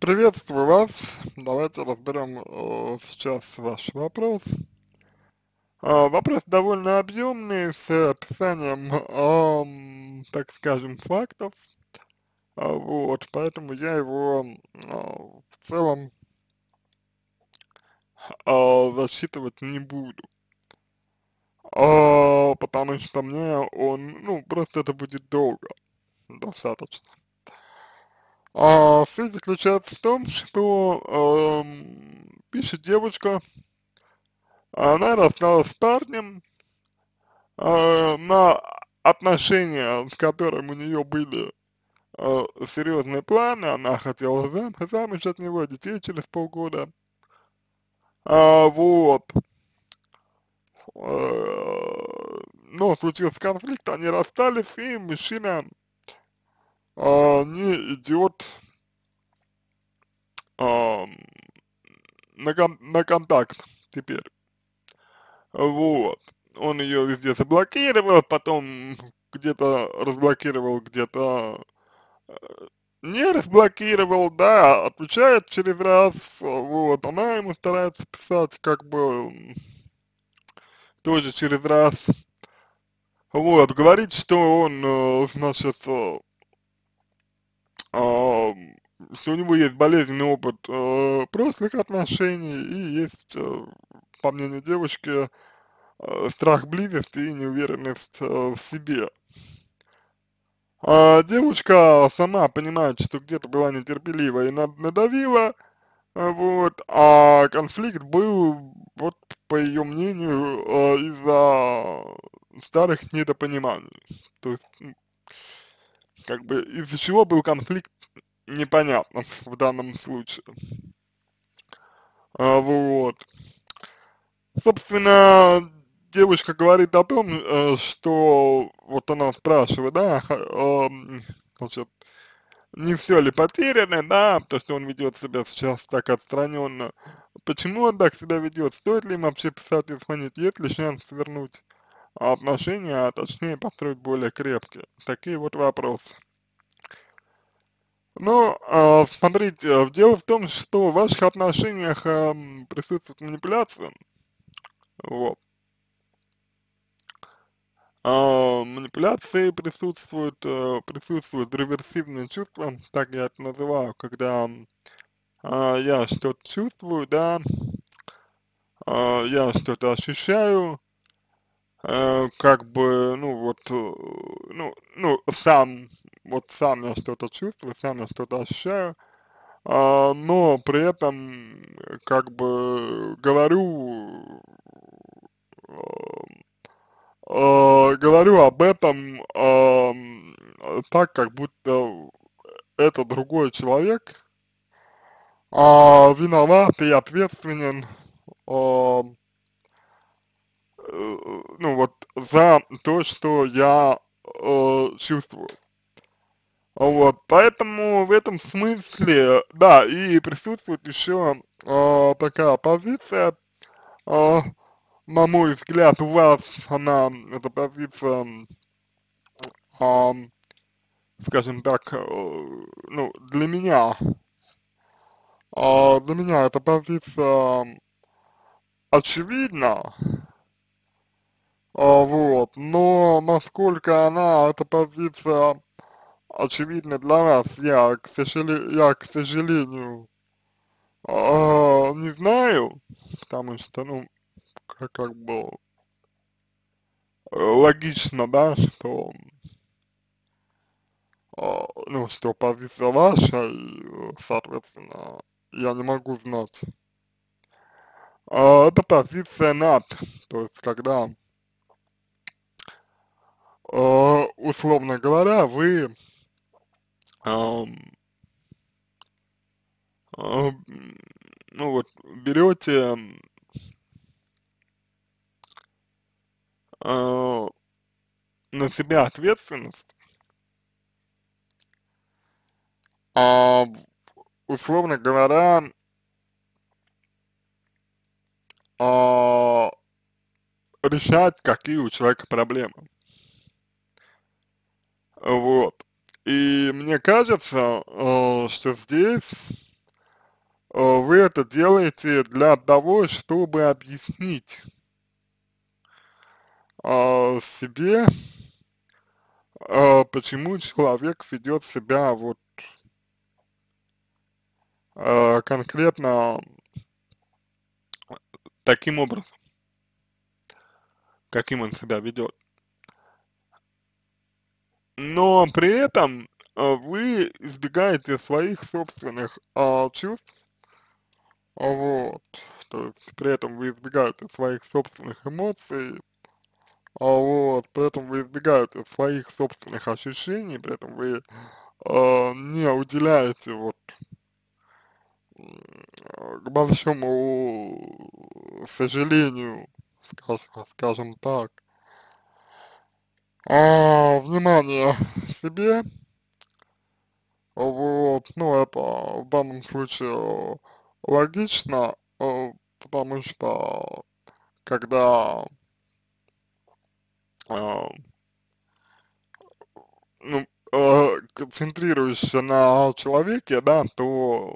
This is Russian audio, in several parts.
Приветствую вас. Давайте разберем сейчас ваш вопрос. Вопрос довольно объемный, с описанием, так скажем, фактов. Вот, поэтому я его в целом засчитывать не буду. Потому что мне он, ну, просто это будет долго, достаточно. Суть заключается в том, что пишет девушка. Она рассталась с парнем, на отношения, с которым у нее были серьезные планы, она хотела замуж от него, детей через полгода. Вот. Но случился конфликт, они расстались, и мужчина не идет а, на контакт теперь. Вот. Он ее везде заблокировал, потом где-то разблокировал, где-то не разблокировал, да, отвечает через раз, вот, она ему старается писать, как бы, тоже через раз, вот, говорит, что он, значит, а, что у него есть болезненный опыт прошлых отношений и есть, по мнению девушки, страх близости и неуверенность в себе. Девушка сама понимает, что где-то была нетерпелива и надавила, вот, а конфликт был, вот, по ее мнению, из-за старых недопониманий. То есть, как бы, из-за чего был конфликт, непонятно в данном случае. Вот. Собственно, девушка говорит о том, что вот она спрашивает, да, значит, не все ли потеряно, да, то, что он ведет себя сейчас так отстраненно. Почему он так себя ведет? Стоит ли им вообще писать и звонить? Есть ли шанс вернуть отношения, а точнее построить более крепкие? Такие вот вопросы. Ну, смотрите, дело в том, что в ваших отношениях присутствует манипуляция, вот. Манипуляции присутствуют, присутствуют реверсивные чувства, так я это называю, когда я что-то чувствую, да, я что-то ощущаю, как бы, ну вот, сам я что-то чувствую, сам я что-то ощущаю, но при этом как бы говорю об этом так, как будто это другой человек, виноват и ответственен, а, ну вот, за то, что я чувствую. Вот, поэтому в этом смысле, да, и присутствует еще такая позиция, а, на мой взгляд, у вас она, эта позиция, а, скажем так, ну, для меня эта позиция очевидна, вот, но насколько она, эта позиция очевидна для вас, я, к сожалению, не знаю, потому что, ну, как бы логично, да, что, ну, что позиция ваша, и, соответственно, я не могу знать. Это позиция над, то есть, когда, условно говоря, вы, ам, ам, ну, вот, берете, а, на себя ответственность, а, условно говоря, а, решать, какие у человека проблемы. Вот. И мне кажется, что здесь вы это делаете для того, чтобы объяснить себе, почему человек ведет себя вот конкретно таким образом, каким он себя ведет. Но при этом вы избегаете своих собственных чувств, вот, то есть при этом вы избегаете своих собственных эмоций, вот, при этом вы избегаете своих собственных ощущений, при этом вы не уделяете вот к большому сожалению, скажем так, внимание себе, вот, ну, это в данном случае логично, потому что когда, а, ну, концентрируешься на человеке, да, то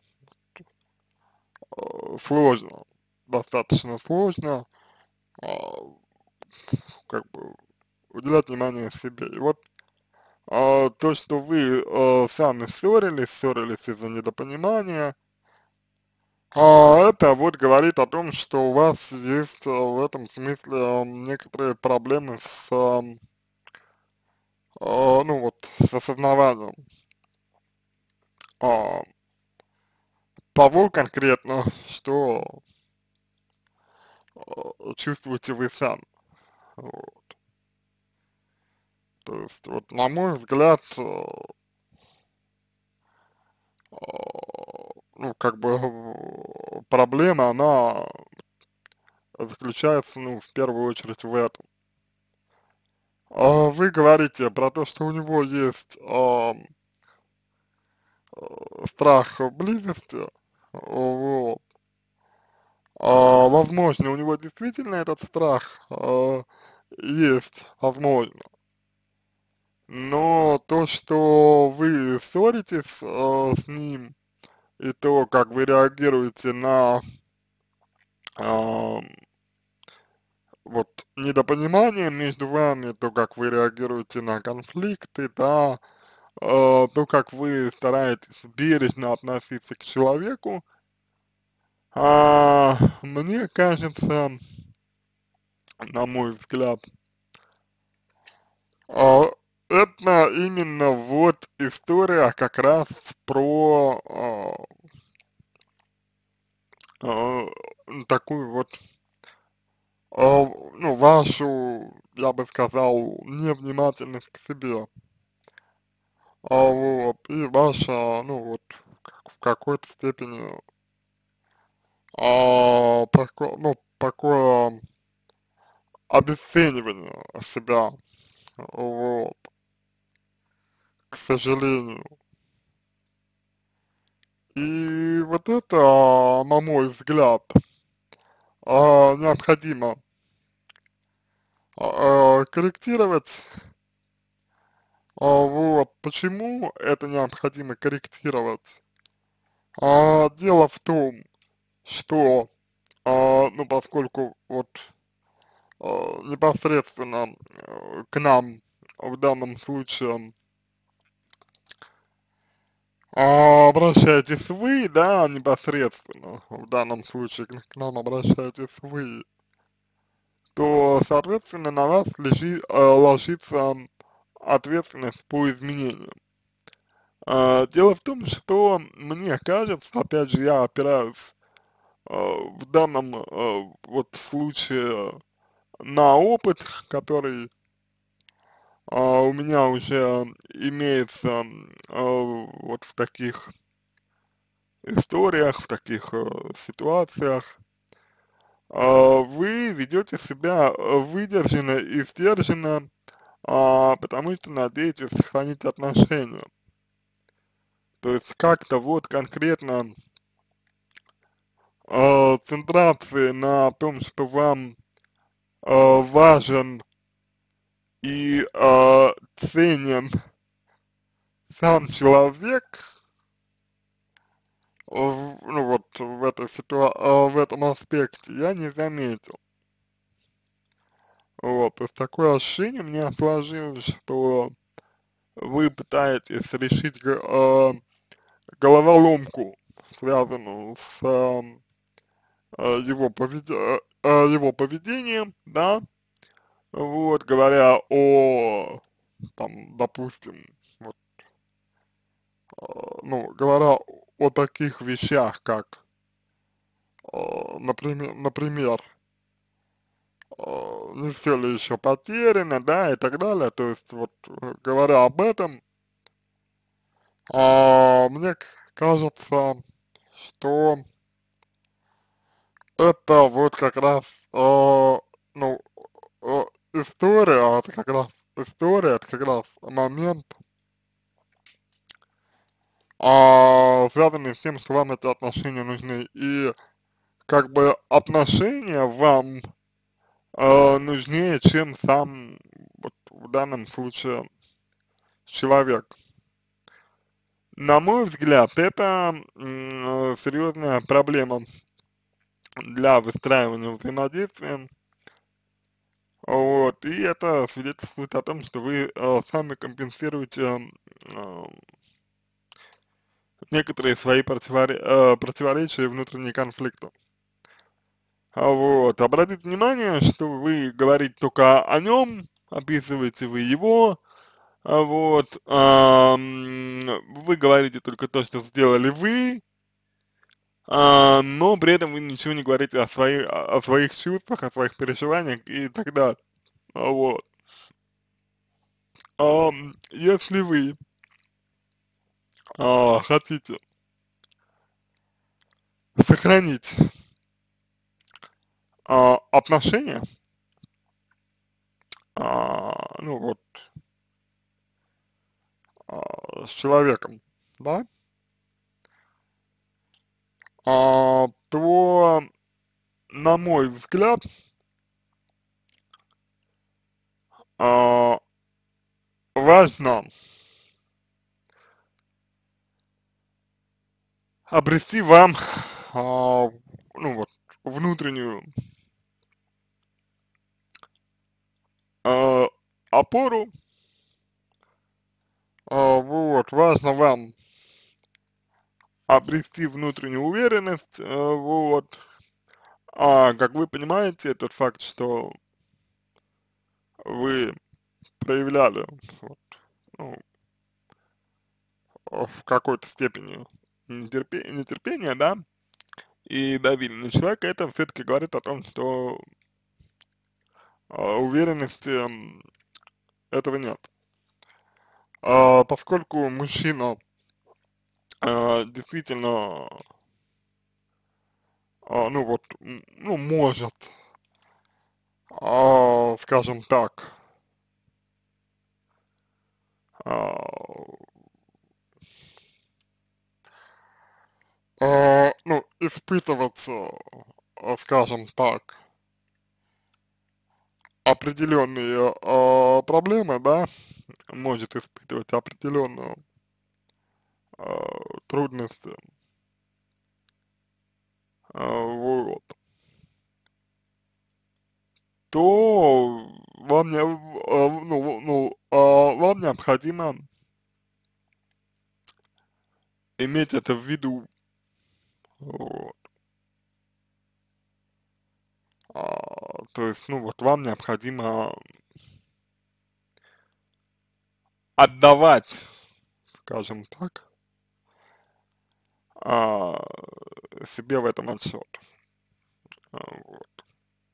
сложно, достаточно сложно, а, как бы уделять внимание себе. И вот то, что вы сами ссорились из-за недопонимания, это вот говорит о том, что у вас есть в этом смысле некоторые проблемы с, ну вот, с осознаванием а, того конкретно, что чувствуете вы сами. Вот. То есть, вот, на мой взгляд, ну, как бы проблема, она заключается, ну, в первую очередь в этом. Вы говорите про то, что у него есть страх близости, вот. Возможно, у него действительно этот страх есть, возможно. Но то, что вы ссоритесь с ним, и то, как вы реагируете на а, вот недопонимание между вами, то, как вы реагируете на конфликты, да, то, как вы стараетесь бережно относиться к человеку, мне кажется, на мой взгляд, а, это именно вот история как раз про а, такую вот, ну, вашу, я бы сказал, невнимательность к себе, вот, и ваша, ну, вот, в какой-то степени, такое, ну, такое обесценивание себя, вот, к сожалению. И вот это, на мой взгляд, необходимо корректировать. Вот, почему это необходимо корректировать? Дело в том, что, ну, поскольку вот непосредственно к нам в данном случае обращаетесь вы, да, непосредственно, в данном случае к нам обращаетесь вы, то, соответственно, на вас ложится ответственность по изменению. Дело в том, что мне кажется, опять же, я опираюсь в данном вот случае на опыт, который у меня уже имеется вот в таких историях, в таких ситуациях. Вы ведете себя выдержанно и сдержанно, потому что надеетесь сохранить отношения. То есть как-то вот конкретно центрации на том, что вам важен и ценен сам человек, ну в этой в этом аспекте я не заметил. Вот, то есть такое ощущение у меня сложилось, что вы пытаетесь решить головоломку, связанную с его поведением, да, вот, говоря о, там, допустим, вот, ну, говоря о таких вещах, как, например, не все ли еще потеряно, да, и так далее, то есть, вот, говоря об этом, мне кажется, что это вот как раз, ну, это как раз это как раз момент, связанный с тем, что вам эти отношения нужны. И как бы отношения вам нужнее, чем сам, вот в данном случае, человек. На мой взгляд, это серьезная проблема для выстраивания взаимодействия. Вот, и это свидетельствует о том, что вы сами компенсируете э, некоторые свои противоречия и внутренние конфликты. Вот, обратите внимание, что вы говорите только о нем, описываете вы его, вот, вы говорите только то, что сделали вы, но при этом вы ничего не говорите о своих чувствах, о своих переживаниях и так далее. Вот. Если вы хотите сохранить отношения, ну вот, с человеком, да, то, на мой взгляд, а, важно обрести вам, ну вот, внутреннюю а, опору, вот, важно вам обрести внутреннюю уверенность, вот, как вы понимаете, тот факт, что вы проявляли, вот, ну, в какой-то степени нетерпение, да, и давили на человека, это все-таки говорит о том, что уверенности этого нет. Поскольку мужчина действительно, ну вот, ну, может, скажем так, а, ну, испытывать, скажем так, определенные проблемы, да, может испытывать определенную трудности, вот, то вам необходимо иметь это в виду, вот. То есть, ну вот вам необходимо отдавать, скажем так, а, себе в этом отчет. Вот.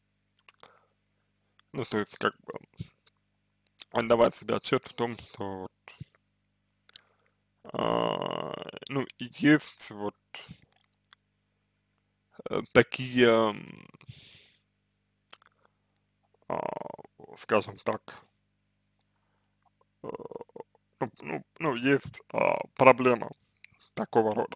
Ну, то есть, как бы, отдавать себе отчет в том, что, вот, ну, есть вот такие, скажем так, э, есть проблема такого рода.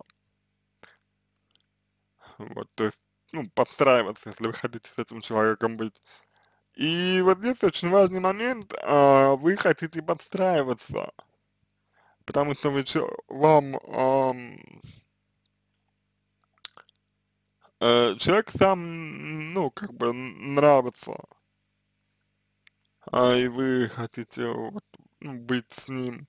Вот, то есть, ну, подстраиваться, если вы хотите с этим человеком быть. И вот здесь очень важный момент, вы хотите подстраиваться, потому что вам человек сам, ну, как бы нравится, и вы хотите вот, ну, быть с ним,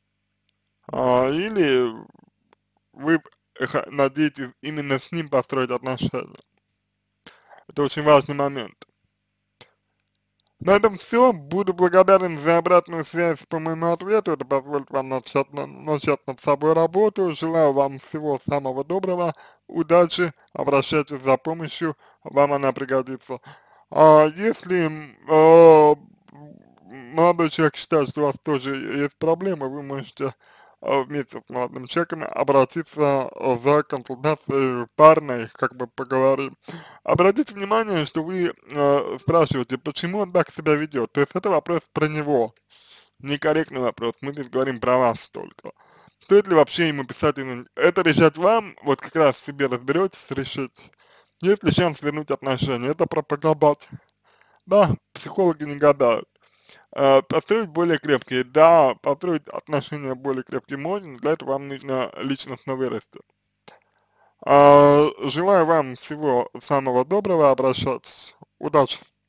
или вы надеетесь именно с ним построить отношения. Это очень важный момент. На этом все. Буду благодарен за обратную связь по моему ответу. Это позволит вам начать над собой работу. Желаю вам всего самого доброго, удачи, обращайтесь за помощью, вам она пригодится. Если молодой человек считает, что у вас тоже есть проблемы, вы можете вместе с молодым человеком обратиться за консультацией парной, как бы поговорим. Обратите внимание, что вы спрашиваете, почему он так себя ведет. То есть это вопрос про него, некорректный вопрос. Мы здесь говорим про вас только. Стоит ли вообще ему писать или нет? Это решать вам, вот как раз себе разберетесь, решите. Есть ли шанс вернуть отношения? Это про поглобать. Да, психологи не гадают. Построить более крепкие. Да, построить отношения более крепкие можно, для этого вам нужно личностно вырасти. Желаю вам всего самого доброго, обращайтесь. Удачи!